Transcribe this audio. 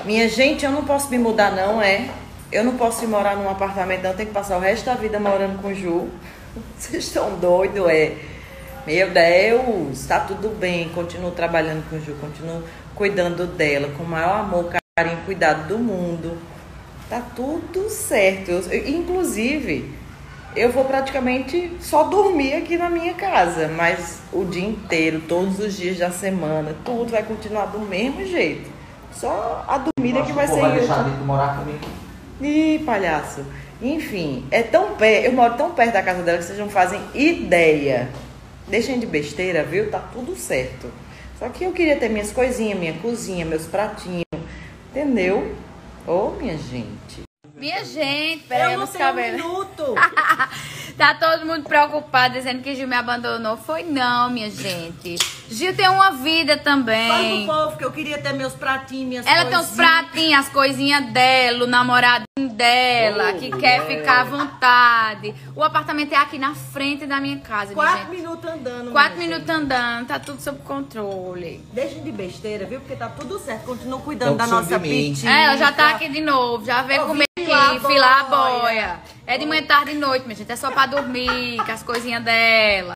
Minha gente, eu não posso me mudar não, Eu não posso ir morar num apartamento não, tenho que passar o resto da vida morando com o Ju. Vocês estão doidos, Meu Deus, tá tudo bem, continuo trabalhando com o Ju, continuo cuidando dela com o maior amor, carinho, cuidado do mundo. Tá tudo certo. Inclusive, eu vou praticamente só dormir aqui na minha casa, mas o dia inteiro, todos os dias da semana, tudo vai continuar do mesmo jeito. Só a dormida que vai ser vai deixar de morar comigo. Ih, palhaço. Enfim, eu moro tão perto da casa dela que vocês não fazem ideia. Deixem de besteira, viu? Tá tudo certo. Só que eu queria ter minhas coisinhas, minha cozinha, meus pratinhos. Entendeu? Ô, minha gente. Minha gente, peraí, eu não tenho um minuto. Tá todo mundo preocupado, dizendo que Gil me abandonou. Foi não, minha gente. Gil tem uma vida também. Fala pro povo que eu queria ter meus pratinhos, minhas Ela coisinhas. tem os pratinhos, as coisinhas dela, o namoradinho dela, que quer ficar à vontade. O apartamento é aqui na frente da minha casa, minha 4 gente. minutos andando. 4 minutos andando, tá tudo sob controle. Deixem de besteira, viu? Porque tá tudo certo. Continuo cuidando da nossa pitinha. Ela já tá aqui de novo, já veio comer aqui, filar a boia. É de manhã, tarde e noite, minha gente. É só pra dormir, com as coisinhas dela.